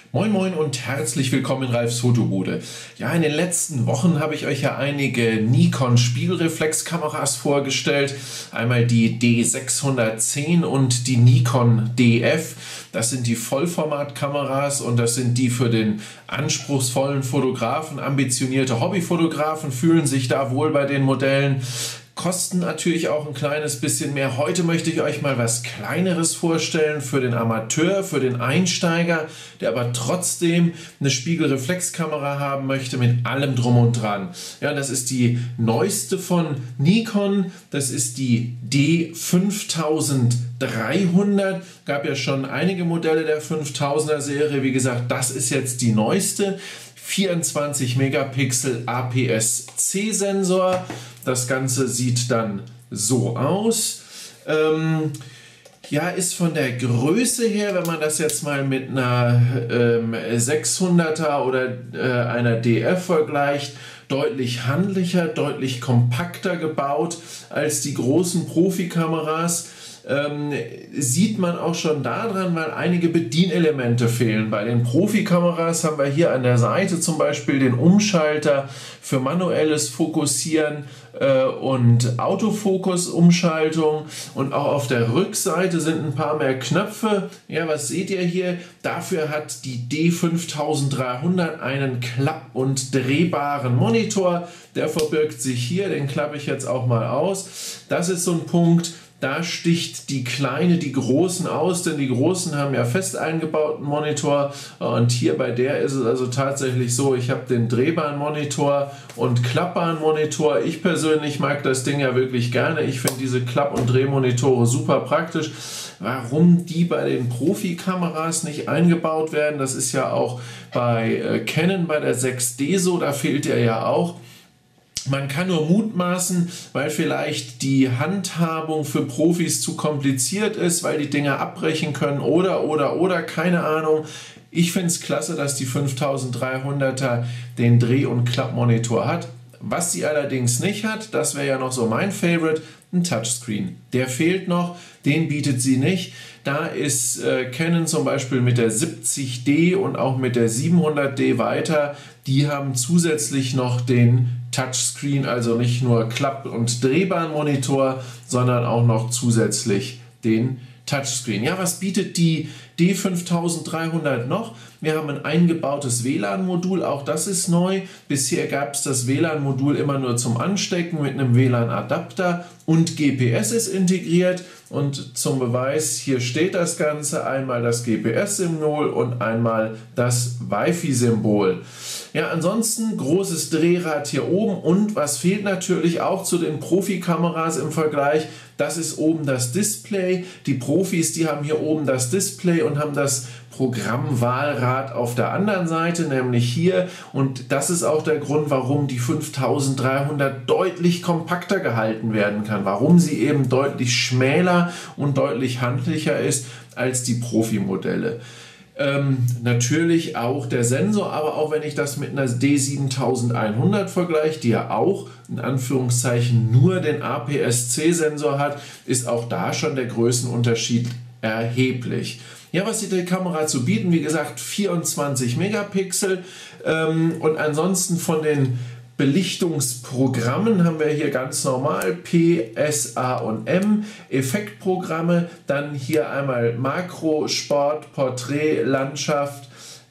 Moin Moin und herzlich willkommen in Ralfs Fotobude. Ja, in den letzten Wochen habe ich euch ja einige Nikon Spiegelreflexkameras vorgestellt. Einmal die D610 und die Nikon DF. Das sind die Vollformatkameras und das sind die für den anspruchsvollen Fotografen. Ambitionierte Hobbyfotografen fühlen sich da wohl bei den Modellen. Kosten natürlich auch ein kleines bisschen mehr. Heute möchte ich euch mal was Kleineres vorstellen für den Amateur, für den Einsteiger, der aber trotzdem eine Spiegelreflexkamera haben möchte mit allem drum und dran. Ja, das ist die neueste von Nikon. Das ist die D5300. Gab ja schon einige Modelle der 5000er Serie. Wie gesagt, das ist jetzt die neueste. 24 Megapixel APS-C-Sensor. Das Ganze sieht dann so aus. Ja, ist von der Größe her, wenn man das jetzt mal mit einer 600er oder einer DF vergleicht, deutlich handlicher, deutlich kompakter gebaut als die großen Profikameras. Sieht man auch schon daran, weil einige Bedienelemente fehlen. Bei den Profikameras haben wir hier an der Seite zum Beispiel den Umschalter für manuelles Fokussieren und Autofokus-Umschaltung, und auch auf der Rückseite sind ein paar mehr Knöpfe. Ja, was seht ihr hier? Dafür hat die D5300 einen klapp- und drehbaren Monitor. Der verbirgt sich hier, den klappe ich jetzt auch mal aus. Das ist so ein Punkt. Da sticht die Kleine die Großen aus, denn die Großen haben ja fest eingebauten Monitor, und hier bei der ist es also tatsächlich so, ich habe den drehbaren Monitor und klappbaren Monitor. Ich persönlich mag das Ding ja wirklich gerne. Ich finde diese Klapp- und Drehmonitore super praktisch. Warum die bei den Profikameras nicht eingebaut werden, das ist ja auch bei Canon bei der 6D so, da fehlt der ja auch. Man kann nur mutmaßen, weil vielleicht die Handhabung für Profis zu kompliziert ist, weil die Dinger abbrechen können oder, keine Ahnung. Ich finde es klasse, dass die 5300er den Dreh- und Klappmonitor hat. Was sie allerdings nicht hat, das wäre ja noch so mein Favorite, ein Touchscreen. Der fehlt noch, den bietet sie nicht. Da ist Canon zum Beispiel mit der 70D und auch mit der 700D weiter. Die haben zusätzlich noch den Touchscreen, also nicht nur Klapp- und drehbaren Monitor, sondern auch noch zusätzlich den Touchscreen. Ja, was bietet die D5300 noch? Wir haben ein eingebautes WLAN-Modul, auch das ist neu. Bisher gab es das WLAN-Modul immer nur zum Anstecken mit einem WLAN-Adapter, und GPS ist integriert. Und zum Beweis, hier steht das Ganze, einmal das GPS-Symbol und einmal das Wi-Fi-Symbol. Ja, ansonsten großes Drehrad hier oben, und was fehlt natürlich auch zu den Profikameras im Vergleich, das ist oben das Display. Die Profis, die haben hier oben das Display und haben das Programmwahlrad auf der anderen Seite, nämlich hier, und das ist auch der Grund, warum die 5300 deutlich kompakter gehalten werden kann, warum sie eben deutlich schmäler und deutlich handlicher ist als die Profi-Modelle. Natürlich auch der Sensor, aber auch wenn ich das mit einer D7100 vergleiche, die ja auch in Anführungszeichen nur den APS-C-Sensor hat, ist auch da schon der Größenunterschied erheblich. Ja, was sieht die Kamera zu bieten? Wie gesagt, 24 Megapixel, und ansonsten von den Belichtungsprogrammen haben wir hier ganz normal P, S, A und M, Effektprogramme, dann hier einmal Makro, Sport, Porträt, Landschaft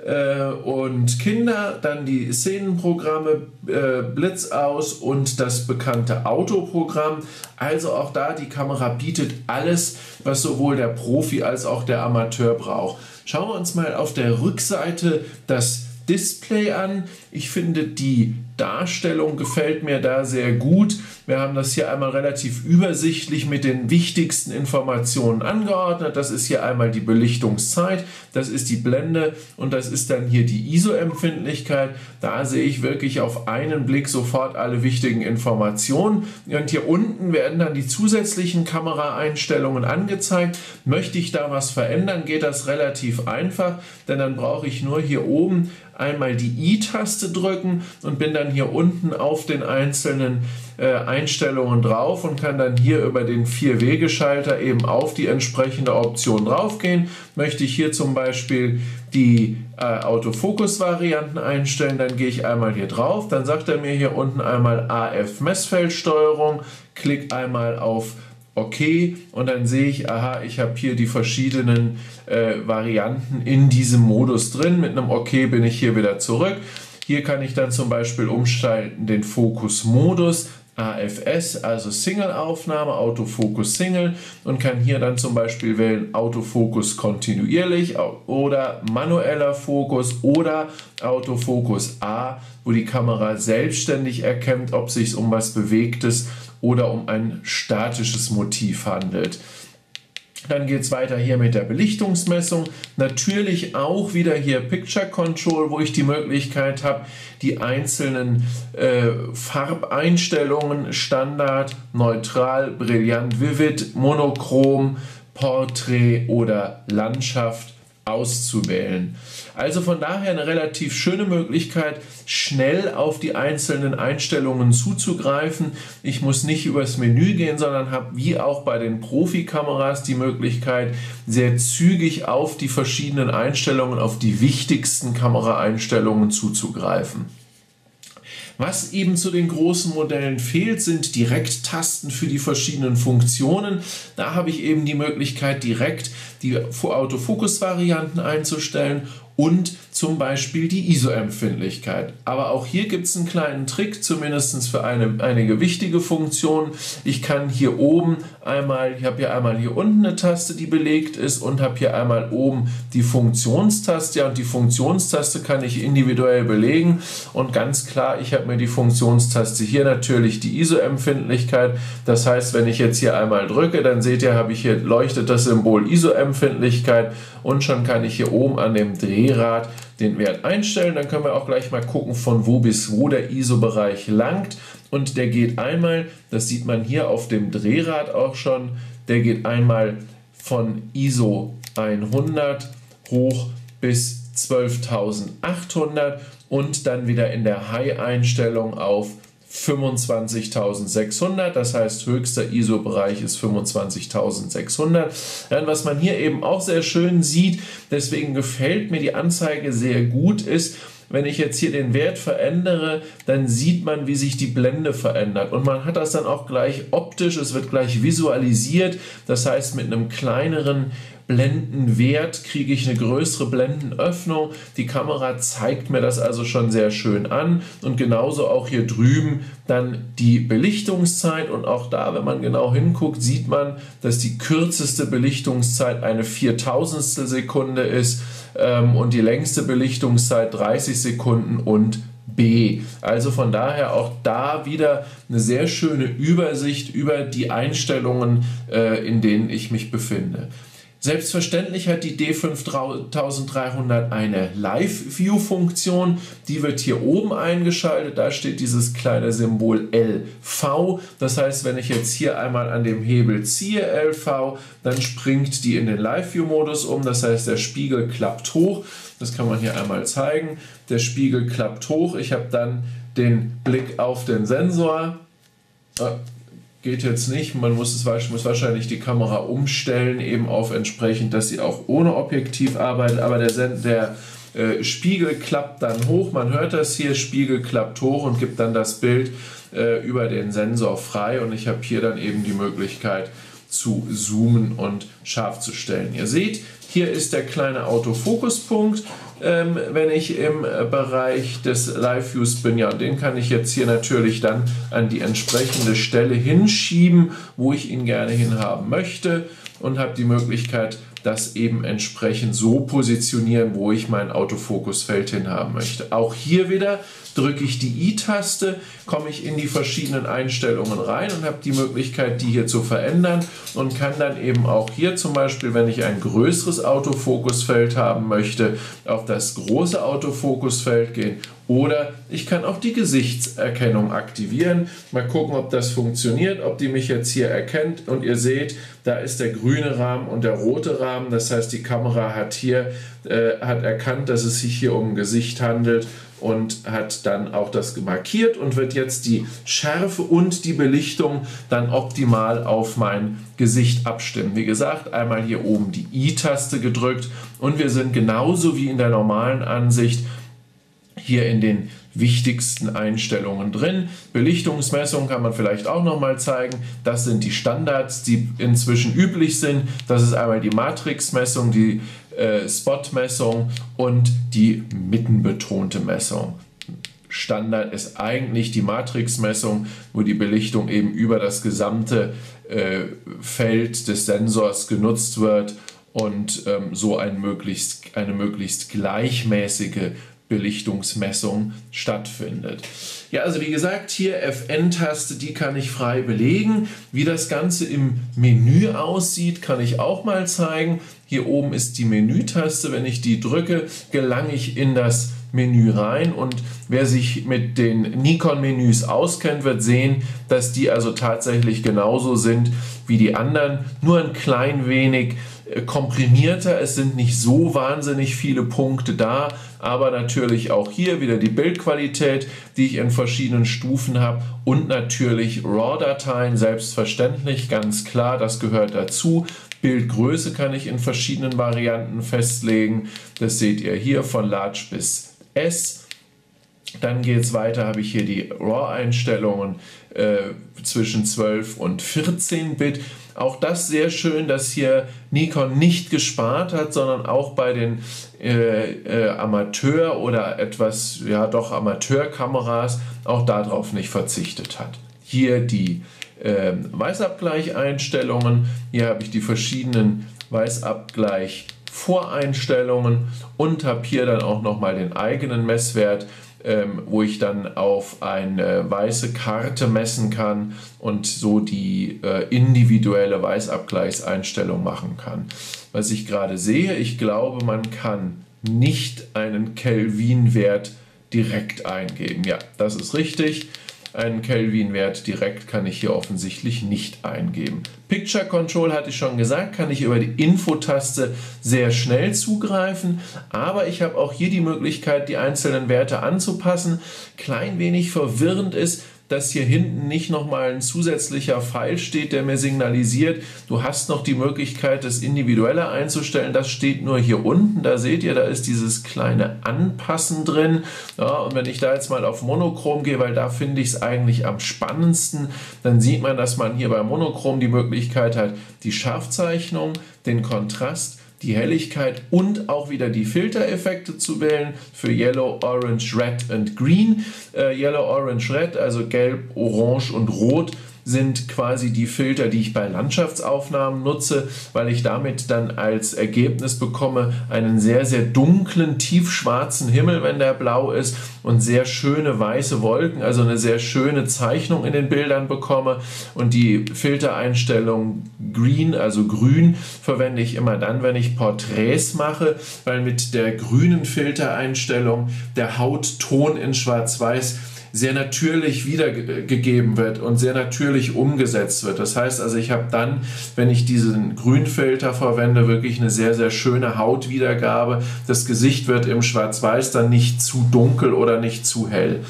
und Kinder, dann die Szenenprogramme, Blitz aus und das bekannte Autoprogramm. Also auch da, die Kamera bietet alles, was sowohl der Profi als auch der Amateur braucht. Schauen wir uns mal auf der Rückseite das Display an. Ich finde, die Darstellung gefällt mir da sehr gut. Wir haben das hier einmal relativ übersichtlich mit den wichtigsten Informationen angeordnet. Das ist hier einmal die Belichtungszeit, das ist die Blende und das ist dann hier die ISO-Empfindlichkeit. Da sehe ich wirklich auf einen Blick sofort alle wichtigen Informationen. Und hier unten werden dann die zusätzlichen Kameraeinstellungen angezeigt. Möchte ich da was verändern, geht das relativ einfach, denn dann brauche ich nur hier oben einmal die I-Taste drücken und bin dann hier unten auf den einzelnen Einstellungen drauf und kann dann hier über den 4-Wege-Schalter eben auf die entsprechende Option draufgehen. Möchte ich hier zum Beispiel die Autofokus-Varianten einstellen, dann gehe ich einmal hier drauf, dann sagt er mir hier unten einmal AF-Messfeldsteuerung, klick einmal auf OK und dann sehe ich, aha, ich habe hier die verschiedenen Varianten in diesem Modus drin. Mit einem OK bin ich hier wieder zurück. Hier kann ich dann zum Beispiel umschalten den Fokus-Modus, AFS, also Single-Aufnahme, Autofokus Single und kann hier dann zum Beispiel wählen Autofokus kontinuierlich oder manueller Fokus oder Autofokus A, wo die Kamera selbstständig erkennt, ob es sich um was Bewegtes oder um ein statisches Motiv handelt. Dann geht es weiter hier mit der Belichtungsmessung. Natürlich auch wieder hier Picture Control, wo ich die Möglichkeit habe, die einzelnen Farbeinstellungen, Standard, Neutral, Brillant, Vivid, Monochrom, Portrait oder Landschaft auszuwählen. Also von daher eine relativ schöne Möglichkeit, schnell auf die einzelnen Einstellungen zuzugreifen. Ich muss nicht übers Menü gehen, sondern habe wie auch bei den Profikameras die Möglichkeit, sehr zügig auf die verschiedenen Einstellungen, auf die wichtigsten Kameraeinstellungen zuzugreifen. Was eben zu den großen Modellen fehlt, sind Direkttasten für die verschiedenen Funktionen. Da habe ich eben die Möglichkeit, direkt die Autofokus-Varianten einzustellen und zum Beispiel die ISO-Empfindlichkeit. Aber auch hier gibt es einen kleinen Trick, zumindest für einige wichtige Funktionen. Ich kann hier oben einmal, ich habe hier einmal hier unten eine Taste, die belegt ist und habe hier einmal oben die Funktionstaste. Ja, und die Funktionstaste kann ich individuell belegen und ganz klar, ich habe mir die Funktionstaste hier natürlich die ISO-Empfindlichkeit. Das heißt, wenn ich jetzt hier einmal drücke, dann seht ihr, habe ich hier leuchtet das Symbol ISO-Empfindlichkeit und schon kann ich hier oben an dem Drehrad den Wert einstellen. Dann können wir auch gleich mal gucken, von wo bis wo der ISO-Bereich langt. Und der geht einmal, das sieht man hier auf dem Drehrad auch schon, der geht einmal von ISO 100 hoch bis 12.800 und dann wieder in der High-Einstellung auf 25.600, das heißt höchster ISO-Bereich ist 25.600. Dann, was man hier eben auch sehr schön sieht, deswegen gefällt mir die Anzeige sehr gut, ist, wenn ich jetzt hier den Wert verändere, dann sieht man, wie sich die Blende verändert. Und man hat das dann auch gleich optisch, es wird gleich visualisiert. Das heißt, mit einem kleineren Blendenwert kriege ich eine größere Blendenöffnung. Die Kamera zeigt mir das also schon sehr schön an. Und genauso auch hier drüben dann die Belichtungszeit. Und auch da, wenn man genau hinguckt, sieht man, dass die kürzeste Belichtungszeit eine 4.000 Sekunde ist und die längste Belichtungszeit 30 Sekunden und B. Also von daher auch da wieder eine sehr schöne Übersicht über die Einstellungen, in denen ich mich befinde. Selbstverständlich hat die D5300 eine Live-View-Funktion, die wird hier oben eingeschaltet, da steht dieses kleine Symbol LV, das heißt, wenn ich jetzt hier einmal an dem Hebel ziehe, LV, dann springt die in den Live-View-Modus um, das heißt, der Spiegel klappt hoch, das kann man hier einmal zeigen, der Spiegel klappt hoch, ich habe dann den Blick auf den Sensor, geht jetzt nicht, man muss wahrscheinlich die Kamera umstellen, eben auf entsprechend, dass sie auch ohne Objektiv arbeitet, aber der Spiegel klappt dann hoch, man hört das hier, Spiegel klappt hoch und gibt dann das Bild über den Sensor frei und ich habe hier dann eben die Möglichkeit zu zoomen und scharf zu stellen. Ihr seht, hier ist der kleine Autofokuspunkt, wenn ich im Bereich des Live-Views bin. Ja, den kann ich jetzt hier natürlich dann an die entsprechende Stelle hinschieben, wo ich ihn gerne hinhaben möchte und habe die Möglichkeit, das eben entsprechend so positionieren, wo ich mein Autofokusfeld hinhaben möchte. Auch hier wieder drücke ich die I-Taste, komme ich in die verschiedenen Einstellungen rein und habe die Möglichkeit, die hier zu verändern und kann dann eben auch hier zum Beispiel, wenn ich ein größeres Autofokusfeld haben möchte, auf das große Autofokusfeld gehen Oder ich kann auch die Gesichtserkennung aktivieren. Mal gucken, ob das funktioniert, ob die mich jetzt hier erkennt. Und ihr seht, da ist der grüne Rahmen und der rote Rahmen. Das heißt, die Kamera hat hier hat erkannt, dass es sich hier um ein Gesicht handelt und hat dann auch das markiert und wird jetzt die Schärfe und die Belichtung dann optimal auf mein Gesicht abstimmen. Wie gesagt, einmal hier oben die I-Taste gedrückt und wir sind genauso wie in der normalen Ansicht hier in den wichtigsten Einstellungen drin. Belichtungsmessung kann man vielleicht auch noch mal zeigen. Das sind die Standards, die inzwischen üblich sind. Das ist einmal die Matrixmessung, die Spotmessung und die mittenbetonte Messung. Standard ist eigentlich die Matrixmessung, wo die Belichtung eben über das gesamte Feld des Sensors genutzt wird und so eine möglichst gleichmäßige Belichtungsmessung stattfindet. Ja, also wie gesagt, hier FN-Taste, die kann ich frei belegen. Wie das Ganze im Menü aussieht, kann ich auch mal zeigen. Hier oben ist die Menü-Taste. Wenn ich die drücke, gelange ich in das Menü rein und wer sich mit den Nikon-Menüs auskennt, wird sehen, dass die also tatsächlich genauso sind wie die anderen, nur ein klein wenig komprimierter. Es sind nicht so wahnsinnig viele Punkte da, aber natürlich auch hier wieder die Bildqualität, die ich in verschiedenen Stufen habe und natürlich RAW-Dateien, selbstverständlich, ganz klar, das gehört dazu. Bildgröße kann ich in verschiedenen Varianten festlegen. Das seht ihr hier von Large bis S. Dann geht es weiter, habe ich hier die RAW-Einstellungen zwischen 12 und 14 Bit. Auch das sehr schön, dass hier Nikon nicht gespart hat, sondern auch bei den Amateur- oder etwas, ja doch Amateurkameras auch darauf nicht verzichtet hat. Hier die Weißabgleich-Einstellungen. Hier habe ich die verschiedenen Weißabgleich-Voreinstellungen und habe hier dann auch nochmal den eigenen Messwert, wo ich dann auf eine weiße Karte messen kann und so die individuelle Weißabgleichseinstellung machen kann. Was ich gerade sehe, ich glaube, man kann nicht einen Kelvin-Wert direkt eingeben. Ja, das ist richtig. Einen Kelvin-Wert direkt kann ich hier offensichtlich nicht eingeben. Picture Control hatte ich schon gesagt, kann ich über die Info-Taste sehr schnell zugreifen, aber ich habe auch hier die Möglichkeit, die einzelnen Werte anzupassen. Klein wenig verwirrend ist, dass hier hinten nicht nochmal ein zusätzlicher Pfeil steht, der mir signalisiert, du hast noch die Möglichkeit, das Individuelle einzustellen. Das steht nur hier unten. Da seht ihr, da ist dieses kleine Anpassen drin. Ja, und wenn ich da jetzt mal auf Monochrom gehe, weil da finde ich es eigentlich am spannendsten, dann sieht man, dass man hier bei Monochrom die Möglichkeit hat, die Scharfzeichnung, den Kontrast, die Helligkeit und auch wieder die Filtereffekte zu wählen für Yellow, Orange, Red und Green. Yellow, Orange, Red, also Gelb, Orange und Rot, sind quasi die Filter, die ich bei Landschaftsaufnahmen nutze, weil ich damit dann als Ergebnis bekomme einen sehr, sehr dunklen, tiefschwarzen Himmel, wenn der blau ist, und sehr schöne weiße Wolken, also eine sehr schöne Zeichnung in den Bildern bekomme. Und die Filtereinstellung Green, also grün, verwende ich immer dann, wenn ich Porträts mache, weil mit der grünen Filtereinstellung der Hautton in Schwarz-Weiß sehr natürlich wiedergegeben wird und sehr natürlich umgesetzt wird. Das heißt also, ich habe dann, wenn ich diesen Grünfilter verwende, wirklich eine sehr, sehr schöne Hautwiedergabe. Das Gesicht wird im Schwarz-Weiß dann nicht zu dunkel oder nicht zu hell.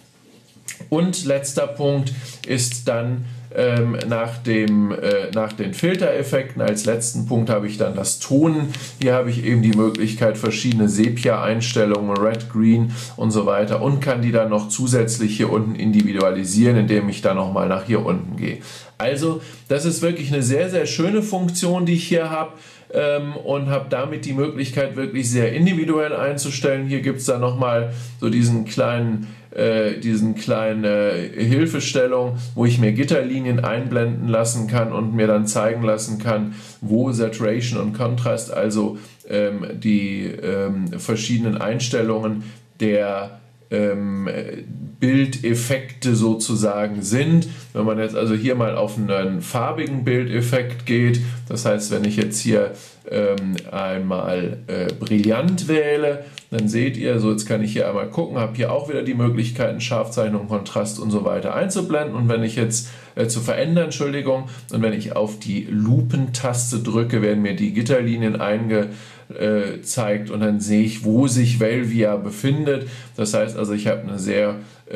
Und letzter Punkt ist dann nach den Filtereffekten, als letzten Punkt habe ich dann das Tonen. Hier habe ich eben die Möglichkeit, verschiedene Sepia-Einstellungen, Red, Green und so weiter, und kann die dann noch zusätzlich hier unten individualisieren, indem ich dann nochmal nach hier unten gehe. Also das ist wirklich eine sehr, sehr schöne Funktion, die ich hier habe. Und habe damit die Möglichkeit, wirklich sehr individuell einzustellen. Hier gibt es dann nochmal so diesen kleinen Hilfestellung, wo ich mir Gitterlinien einblenden lassen kann und mir dann zeigen lassen kann, wo Saturation und Kontrast, also die verschiedenen Einstellungen der Bildeffekte sozusagen sind. Wenn man jetzt also hier mal auf einen farbigen Bildeffekt geht, das heißt, wenn ich jetzt hier einmal brillant wähle, dann seht ihr, so jetzt kann ich hier einmal gucken, habe hier auch wieder die Möglichkeiten, Scharfzeichnung, Kontrast und so weiter einzublenden. Und wenn ich jetzt zu verändern, Entschuldigung, und wenn ich auf die Lupentaste drücke, werden mir die Gitterlinien eingezeigt und dann sehe ich, wo sich Velvia befindet. Das heißt also, ich habe eine sehr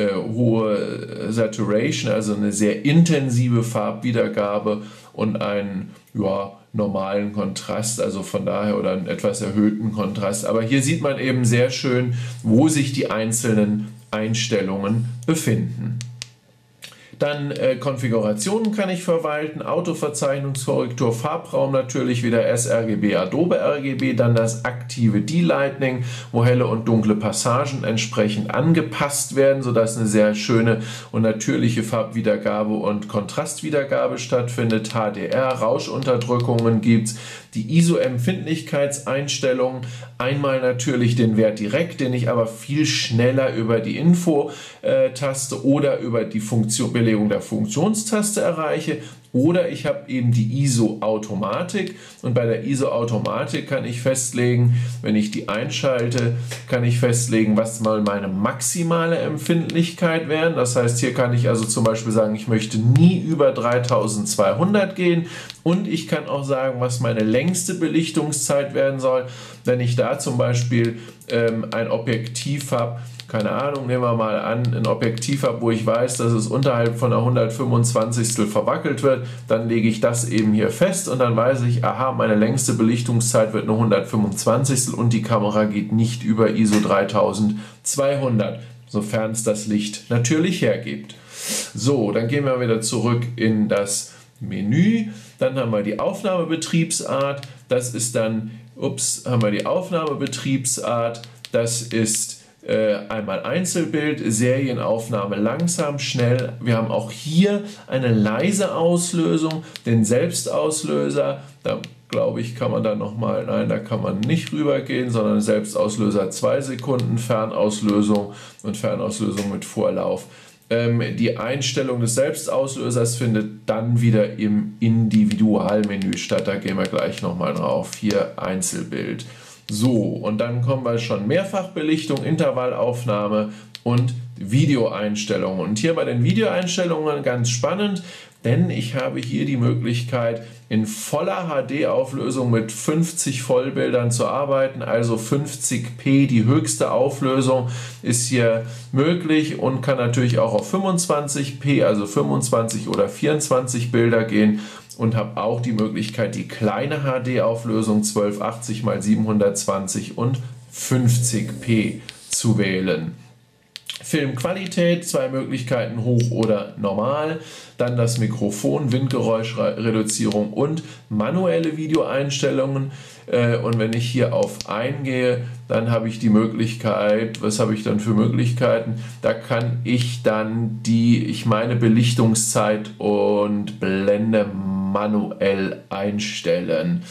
hohe Saturation, also eine sehr intensive Farbwiedergabe und einen normalen Kontrast, also von daher oder einen etwas erhöhten Kontrast. Aber hier sieht man eben sehr schön, wo sich die einzelnen Einstellungen befinden. Dann Konfigurationen kann ich verwalten, Autoverzeichnungskorrektur, Farbraum natürlich wieder sRGB, Adobe RGB, dann das aktive D-Lightning, wo helle und dunkle Passagen entsprechend angepasst werden, sodass eine sehr schöne und natürliche Farbwiedergabe und Kontrastwiedergabe stattfindet. HDR, Rauschunterdrückungen gibt es, die ISO-Empfindlichkeitseinstellungen, einmal natürlich den Wert direkt, den ich aber viel schneller über die Info-Taste oder über die Belegung der Funktionstaste erreiche. Oder ich habe eben die ISO-Automatik und bei der ISO-Automatik kann ich festlegen, wenn ich die einschalte, kann ich festlegen, was mal meine maximale Empfindlichkeit wäre. Das heißt, hier kann ich also zum Beispiel sagen, ich möchte nie über 3200 gehen und ich kann auch sagen, was meine längste Belichtungszeit werden soll. Wenn ich da zum Beispiel ein Objektiv habe, keine Ahnung, nehmen wir mal an, ein Objektiv habe, wo ich weiß, dass es unterhalb von einer 125. verwackelt wird, dann lege ich das eben hier fest und dann weiß ich, aha, meine längste Belichtungszeit wird eine 125. und die Kamera geht nicht über ISO 3200, sofern es das Licht natürlich hergibt. So, dann gehen wir wieder zurück in das Menü, dann haben wir die Aufnahmebetriebsart, das ist dann, haben wir die Aufnahmebetriebsart, das ist einmal Einzelbild, Serienaufnahme langsam, schnell. Wir haben auch hier eine leise Auslösung, den Selbstauslöser. Da glaube ich, kann man da nochmal, nein, da kann man nicht rübergehen, sondern Selbstauslöser 2 Sekunden, Fernauslösung und Fernauslösung mit Vorlauf. Die Einstellung des Selbstauslösers findet dann wieder im Individualmenü statt. Da gehen wir gleich nochmal drauf. Hier Einzelbild. So, und dann kommen wir schon Mehrfachbelichtung, Intervallaufnahme und Videoeinstellungen. Und hier bei den Videoeinstellungen ganz spannend, denn ich habe hier die Möglichkeit, in voller HD-Auflösung mit 50 Vollbildern zu arbeiten, also 50p, die höchste Auflösung ist hier möglich und kann natürlich auch auf 25p, also 25 oder 24 Bilder gehen. Und habe auch die Möglichkeit, die kleine HD-Auflösung 1280 x 720 und 50p zu wählen. Filmqualität, 2 Möglichkeiten, hoch oder normal. Dann das Mikrofon, Windgeräuschreduzierung und manuelle Videoeinstellungen. Und wenn ich hier auf eingehe, dann habe ich die Möglichkeit, was habe ich dann für Möglichkeiten? Da kann ich dann meine Belichtungszeit und Blende manuell einstellen.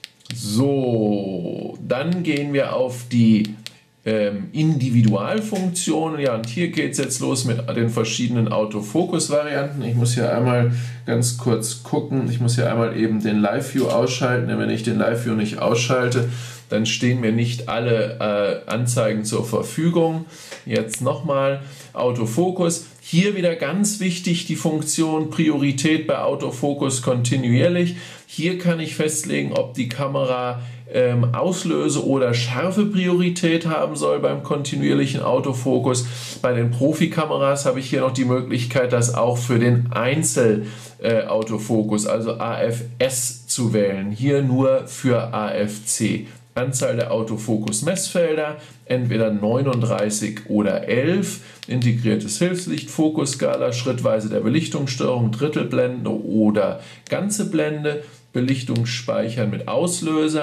So, dann gehen wir auf die Individualfunktionen. Ja, und hier geht es jetzt los mit den verschiedenen Autofokus-Varianten. Ich muss hier einmal ganz kurz gucken. Ich muss hier einmal eben den Live-View ausschalten. Denn wenn ich den Live-View nicht ausschalte, dann stehen mir nicht alle Anzeigen zur Verfügung. Jetzt nochmal Autofokus. Hier wieder ganz wichtig die Funktion Priorität bei Autofokus kontinuierlich. Hier kann ich festlegen, ob die Kamera Auslöse- oder Schärfe-Priorität haben soll beim kontinuierlichen Autofokus. Bei den Profikameras habe ich hier noch die Möglichkeit, das auch für den Einzel-Autofokus, also AFS, zu wählen. Hier nur für AFC. Anzahl der Autofokus-Messfelder, entweder 39 oder 11, integriertes Hilfslicht, Fokusskala, schrittweise der Belichtungssteuerung, Drittelblende oder ganze Blende, Belichtung speichern mit Auslöser,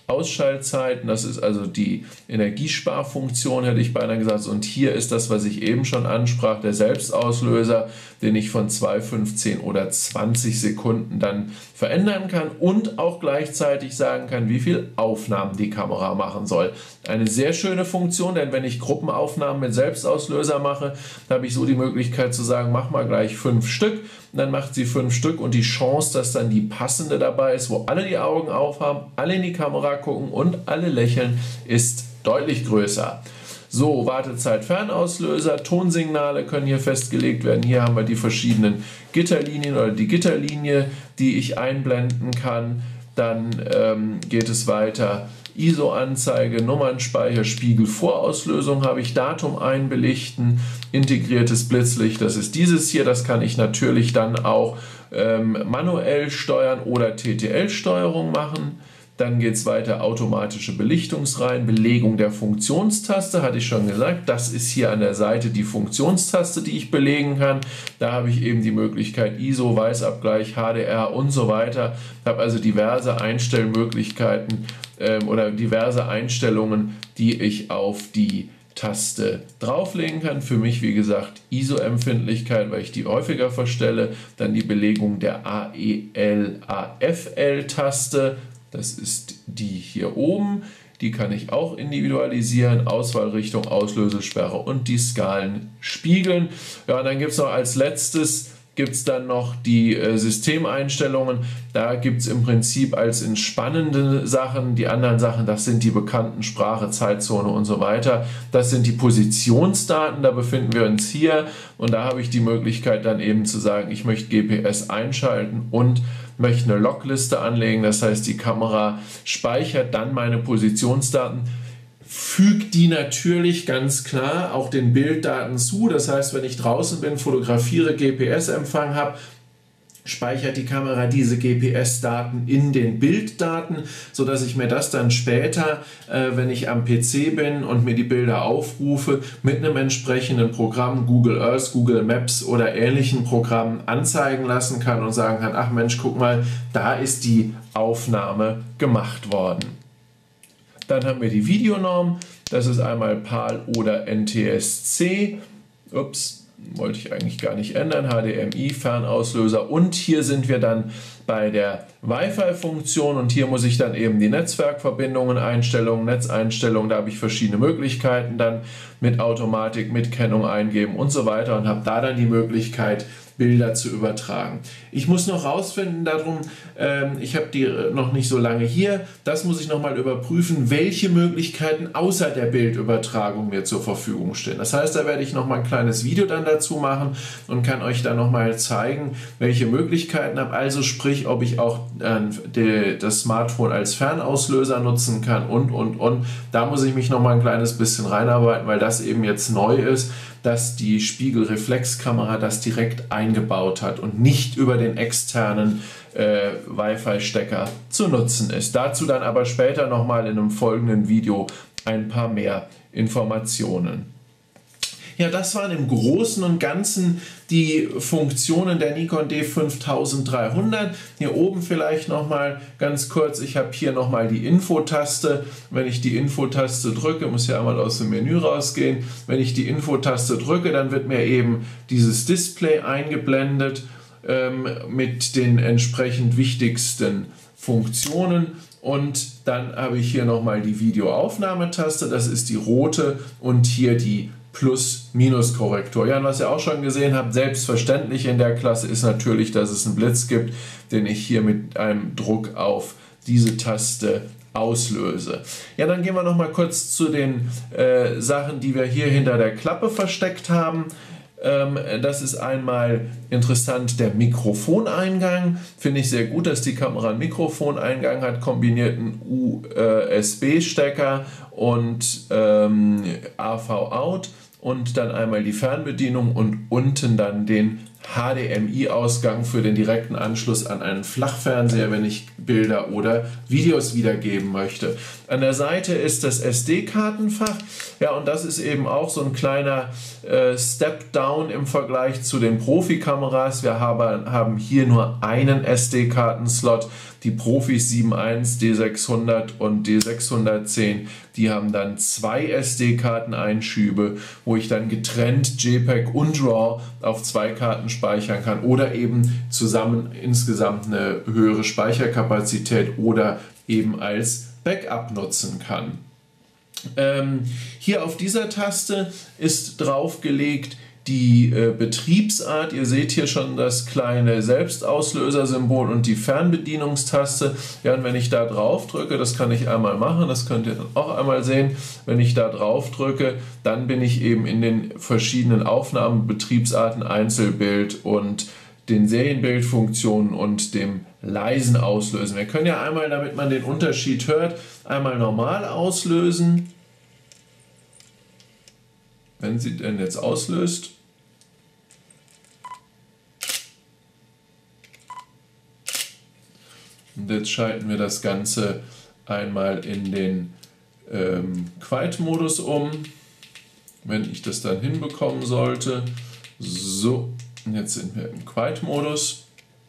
Ausschaltzeiten, das ist also die Energiesparfunktion, hätte ich beinahe gesagt. Und hier ist das, was ich eben schon ansprach, der Selbstauslöser, den ich von 2, 15 oder 20 Sekunden dann verändern kann und auch gleichzeitig sagen kann, wie viel Aufnahmen die Kamera machen soll. Eine sehr schöne Funktion, denn wenn ich Gruppenaufnahmen mit Selbstauslöser mache, habe ich so die Möglichkeit zu sagen, mach mal gleich 5 Stück. Und dann macht sie 5 Stück und die Chance, dass dann die passende dabei ist, wo alle die Augen aufhaben, alle in die Kamera gucken und alle lächeln, ist deutlich größer. So, Wartezeit, Fernauslöser, Tonsignale können hier festgelegt werden. Hier haben wir die verschiedenen Gitterlinien oder die Gitterlinie, die ich einblenden kann. Dann geht es weiter. ISO-Anzeige, Nummernspeicher, Spiegel, Vorauslösung habe ich, Datum einbelichten, integriertes Blitzlicht, das ist dieses hier, das kann ich natürlich dann auch manuell steuern oder TTL-Steuerung machen. Dann geht es weiter, automatische Belichtungsreihen, Belegung der Funktionstaste, hatte ich schon gesagt. Das ist hier an der Seite die Funktionstaste, die ich belegen kann. Da habe ich eben die Möglichkeit ISO, Weißabgleich, HDR und so weiter. Ich habe also diverse Einstellmöglichkeiten oder diverse Einstellungen, die ich auf die Taste drauflegen kann. Für mich, wie gesagt, ISO-Empfindlichkeit, weil ich die häufiger verstelle. Dann die Belegung der AEL-AFL-Taste. Das ist die hier oben. Die kann ich auch individualisieren. Auswahlrichtung, Auslösesperre und die Skalen spiegeln. Ja, und dann gibt es noch als letztes dann noch die Systemeinstellungen. Da gibt es im Prinzip als entspannende Sachen, die anderen Sachen, das sind die bekannten Sprache, Zeitzone und so weiter. Das sind die Positionsdaten, da befinden wir uns hier und da habe ich die Möglichkeit dann eben zu sagen, ich möchte GPS einschalten und möchte eine Logliste anlegen. Das heißt, die Kamera speichert dann meine Positionsdaten, fügt die natürlich ganz klar auch den Bilddaten zu. Das heißt, wenn ich draußen bin, fotografiere, GPS-Empfang habe, speichert die Kamera diese GPS-Daten in den Bilddaten, sodass ich mir das dann später, wenn ich am PC bin und mir die Bilder aufrufe, mit einem entsprechenden Programm, Google Earth, Google Maps oder ähnlichen Programmen anzeigen lassen kann und sagen kann, ach Mensch, guck mal, da ist die Aufnahme gemacht worden. Dann haben wir die Videonorm, das ist einmal PAL oder NTSC, wollte ich eigentlich gar nicht ändern, HDMI, Fernauslöser und hier sind wir dann bei der Wi-Fi-Funktion und hier muss ich dann eben die Netzwerkverbindungen, Einstellungen, Netzeinstellungen, da habe ich verschiedene Möglichkeiten dann mit Automatik, mit Kennung eingeben und so weiter und habe da dann die Möglichkeit, Bilder zu übertragen. Ich muss noch rausfinden darum, ich habe die noch nicht so lange hier, das muss ich noch mal überprüfen, welche Möglichkeiten außer der Bildübertragung mir zur Verfügung stehen. Das heißt, da werde ich noch mal ein kleines Video dann dazu machen und kann euch dann noch mal zeigen, welche Möglichkeiten habe. Also sprich, ob ich auch das Smartphone als Fernauslöser nutzen kann und. Da muss ich mich noch mal ein kleines bisschen reinarbeiten, weil das eben jetzt neu ist, dass die Spiegelreflexkamera das direkt eingebaut hat und nicht über den externen Wi-Fi-Stecker zu nutzen ist. Dazu dann aber später nochmal in einem folgenden Video ein paar mehr Informationen. Ja, das waren im Großen und Ganzen die Funktionen der Nikon D5300. Hier oben vielleicht nochmal ganz kurz, ich habe hier nochmal die Infotaste. Wenn ich die Infotaste drücke, muss ja einmal aus dem Menü rausgehen, wenn ich die Infotaste drücke, dann wird mir eben dieses Display eingeblendet mit den entsprechend wichtigsten Funktionen. Und dann habe ich hier nochmal die Videoaufnahmetaste, das ist die rote und hier die Plus-Minus-Korrektur. Ja, und was ihr auch schon gesehen habt, selbstverständlich in der Klasse ist natürlich, dass es einen Blitz gibt, den ich hier mit einem Druck auf diese Taste auslöse. Ja, dann gehen wir noch mal kurz zu den Sachen, die wir hier hinter der Klappe versteckt haben. Das ist einmal interessant, der Mikrofoneingang. Finde ich sehr gut, dass die Kamera einen Mikrofoneingang hat, kombinierten USB-Stecker und AV-Out und dann einmal die Fernbedienung und unten dann den HDMI-Ausgang für den direkten Anschluss an einen Flachfernseher, wenn ich Bilder oder Videos wiedergeben möchte. An der Seite ist das SD-Kartenfach. Ja, und das ist eben auch so ein kleiner Step-Down im Vergleich zu den Profikameras. Wir haben hier nur einen SD-Kartenslot. Die Profis 7.1, D600 und D610, die haben dann 2 SD-Karteneinschübe, wo ich dann getrennt JPEG und RAW auf 2 Karten speichern kann oder eben zusammen insgesamt eine höhere Speicherkapazität oder eben als Backup nutzen kann. Hier auf dieser Taste ist draufgelegt die Betriebsart. Ihr seht hier schon das kleine Selbstauslöser-Symbol und die Fernbedienungstaste. Ja, und wenn ich da drauf drücke, das kann ich einmal machen, das könnt ihr dann auch einmal sehen. Wenn ich da drauf drücke, dann bin ich eben in den verschiedenen Aufnahmen, Betriebsarten, Einzelbild und den Serienbildfunktionen und dem leisen Auslösen. Wir können ja einmal, damit man den Unterschied hört, einmal normal auslösen. Wenn sie denn jetzt auslöst. Und jetzt schalten wir das Ganze einmal in den Quiet-Modus um, wenn ich das dann hinbekommen sollte. So, und jetzt sind wir im Quiet-Modus.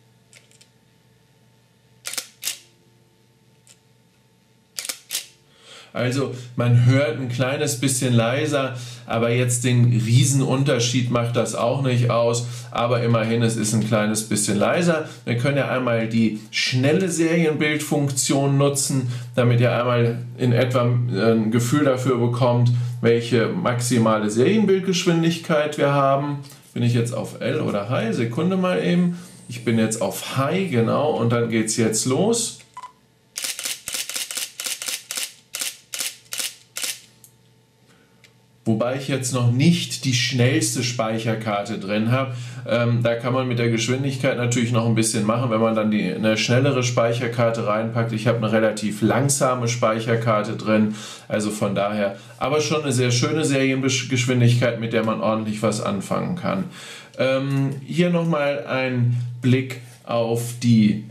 Also man hört ein kleines bisschen leiser, aber jetzt den Riesenunterschied macht das auch nicht aus. Aber immerhin, es ist ein kleines bisschen leiser. Wir können ja einmal die schnelle Serienbildfunktion nutzen, damit ihr einmal in etwa ein Gefühl dafür bekommt, welche maximale Serienbildgeschwindigkeit wir haben. Bin ich jetzt auf L oder High? Sekunde mal eben. Ich bin jetzt auf High, genau, und dann geht es jetzt los. Wobei ich jetzt noch nicht die schnellste Speicherkarte drin habe. Da kann man mit der Geschwindigkeit natürlich noch ein bisschen machen, wenn man dann eine schnellere Speicherkarte reinpackt. Ich habe eine relativ langsame Speicherkarte drin, also von daher, aber schon eine sehr schöne Seriengeschwindigkeit, mit der man ordentlich was anfangen kann. Hier nochmal ein Blick auf die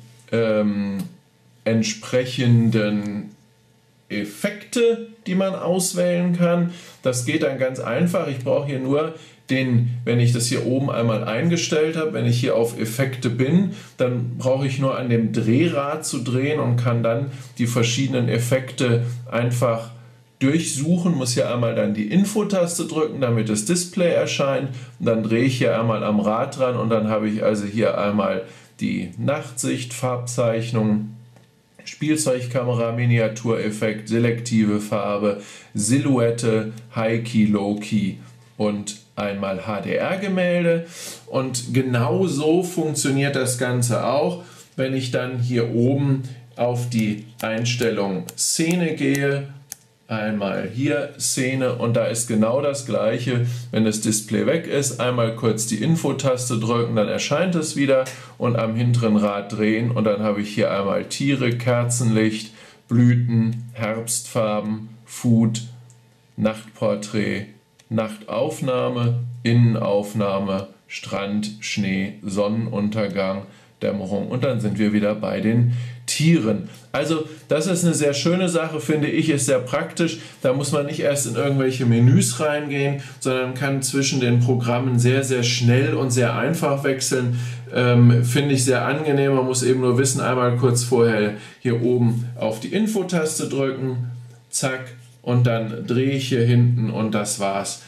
entsprechenden Effekte, die man auswählen kann. Das geht dann ganz einfach. Ich brauche hier nur wenn ich das hier oben einmal eingestellt habe, wenn ich hier auf Effekte bin, dann brauche ich nur an dem Drehrad zu drehen und kann dann die verschiedenen Effekte einfach durchsuchen. Muss hier einmal dann die Info-Taste drücken, damit das Display erscheint. Und dann drehe ich hier einmal am Rad dran und dann habe ich also hier einmal die Nachtsicht, Farbzeichnung, Spielzeugkamera, Miniatureffekt, selektive Farbe, Silhouette, High Key, Low Key und einmal HDR-Gemälde. Und genau so funktioniert das Ganze auch, wenn ich dann hier oben auf die Einstellung Szene gehe. Einmal hier Szene und da ist genau das gleiche, wenn das Display weg ist, einmal kurz die Info-Taste drücken, dann erscheint es wieder und am hinteren Rad drehen und dann habe ich hier einmal Tiere, Kerzenlicht, Blüten, Herbstfarben, Food, Nachtporträt, Nachtaufnahme, Innenaufnahme, Strand, Schnee, Sonnenuntergang, Dämmerung und dann sind wir wieder bei den Tieren. Also das ist eine sehr schöne Sache, finde ich, ist sehr praktisch. Da muss man nicht erst in irgendwelche Menüs reingehen, sondern kann zwischen den Programmen sehr, sehr schnell und sehr einfach wechseln. Finde ich sehr angenehm. Man muss eben nur wissen, einmal kurz vorher hier oben auf die Info-Taste drücken, zack, und dann drehe ich hier hinten und das war's.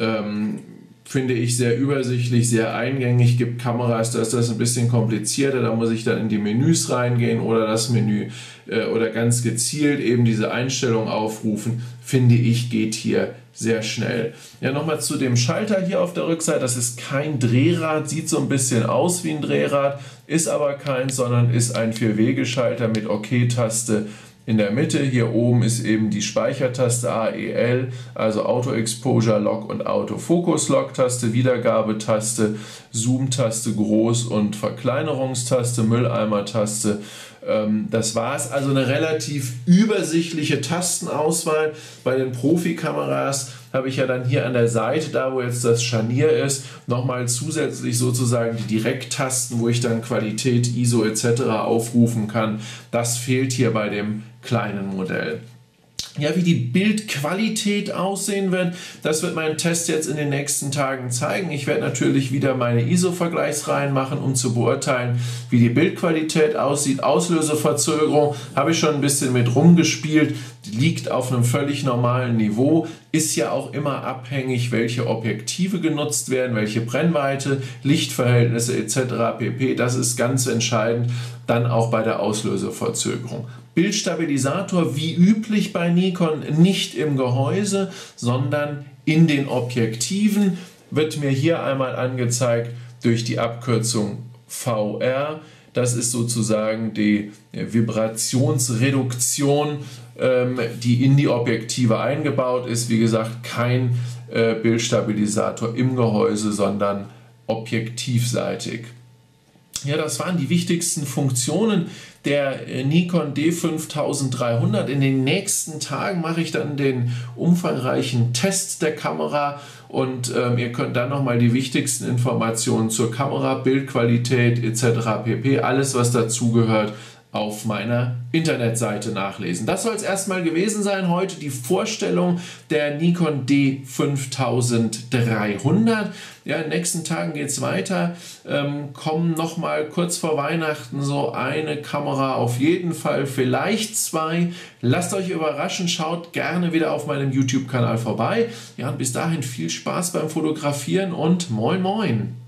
Finde ich sehr übersichtlich, sehr eingängig. Gibt Kameras, da ist das ein bisschen komplizierter, da muss ich dann in die Menüs reingehen oder das Menü oder ganz gezielt eben diese Einstellung aufrufen. Finde ich, geht hier sehr schnell. Ja, nochmal zu dem Schalter hier auf der Rückseite. Das ist kein Drehrad, sieht so ein bisschen aus wie ein Drehrad, ist aber keins, sondern ist ein 4-Wege-Schalter mit OK-Taste. In der Mitte hier oben ist eben die Speichertaste AEL, also Auto Exposure Lock und Auto Focus Lock Taste, Wiedergabetaste, Zoom-Taste, Groß- und Verkleinerungstaste, Mülleimer-Taste, Das war es. Also eine relativ übersichtliche Tastenauswahl. Bei den Profikameras habe ich ja dann hier an der Seite, da wo jetzt das Scharnier ist, nochmal zusätzlich sozusagen die Direkttasten, wo ich dann Qualität, ISO etc. aufrufen kann. Das fehlt hier bei dem kleinen Modell. Ja, wie die Bildqualität aussehen wird, das wird mein Test jetzt in den nächsten Tagen zeigen. Ich werde natürlich wieder meine ISO-Vergleichsreihen machen, um zu beurteilen, wie die Bildqualität aussieht. Auslöseverzögerung habe ich schon ein bisschen mit rumgespielt, die liegt auf einem völlig normalen Niveau, ist ja auch immer abhängig, welche Objektive genutzt werden, welche Brennweite, Lichtverhältnisse etc. pp. Das ist ganz entscheidend, dann auch bei der Auslöseverzögerung. Bildstabilisator wie üblich bei Nikon nicht im Gehäuse, sondern in den Objektiven, wird mir hier einmal angezeigt durch die Abkürzung VR. Das ist sozusagen die Vibrationsreduktion, die in die Objektive eingebaut ist. Wie gesagt, kein Bildstabilisator im Gehäuse, sondern objektivseitig. Ja, das waren die wichtigsten Funktionen der Nikon D5300. In den nächsten Tagen mache ich dann den umfangreichen Test der Kamera und ihr könnt dann nochmal die wichtigsten Informationen zur Kamera, Bildqualität etc. pp. Alles, was dazugehört, auf meiner Internetseite nachlesen. Das soll es erstmal gewesen sein. Heute die Vorstellung der Nikon D5300. Ja, in den nächsten Tagen geht es weiter. Kommen nochmal kurz vor Weihnachten so eine Kamera auf jeden Fall, vielleicht zwei. Lasst euch überraschen, schaut gerne wieder auf meinem YouTube-Kanal vorbei. Ja, und bis dahin viel Spaß beim Fotografieren und moin moin!